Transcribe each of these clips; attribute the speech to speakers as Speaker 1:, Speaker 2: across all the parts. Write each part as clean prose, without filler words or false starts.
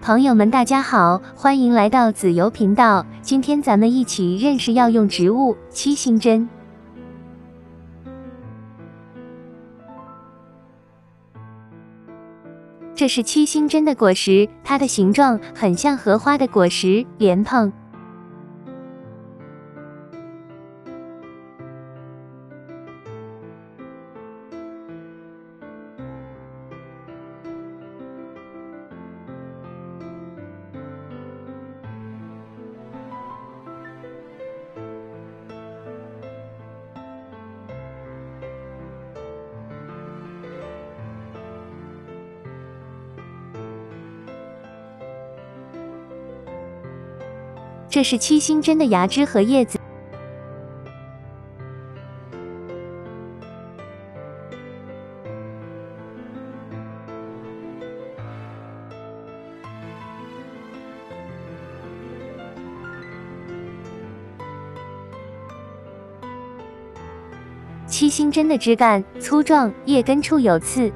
Speaker 1: 朋友们大家好，欢迎来到子游频道，今天咱们一起认识药用植物七星针。这是七星针的果实，它的形状很像荷花的果实莲蓬。这是七星针的芽枝和叶子。七星针的枝干粗壮，叶根处有刺。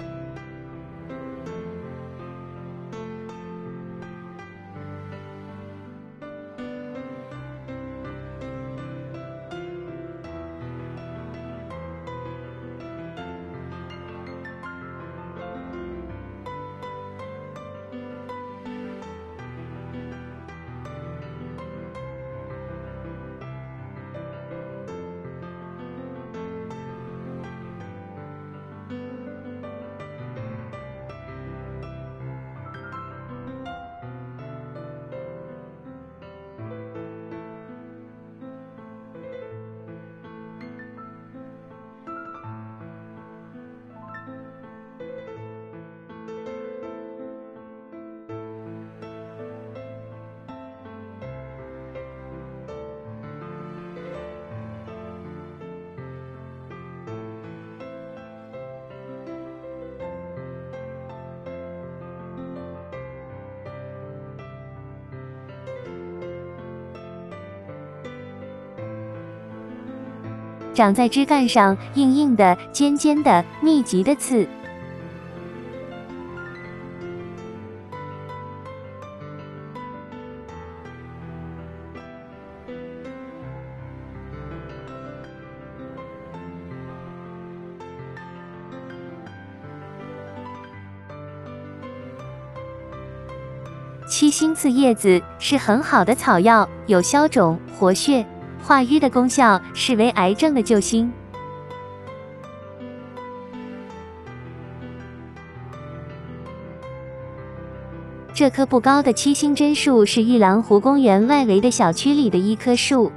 Speaker 1: 长在枝干上，硬硬的、尖尖的、密集的刺。七星刺叶子是很好的草药，有消肿、活血、化瘀的功效，是为癌症的救星。这棵不高的七星针树是玉兰湖公园外围的小区里的一棵树。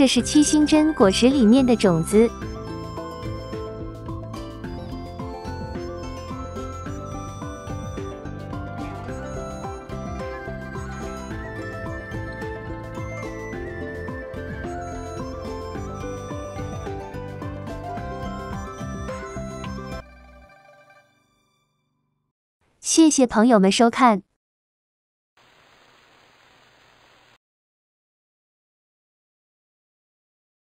Speaker 1: 这是七星针果实里面的种子。谢谢朋友们收看。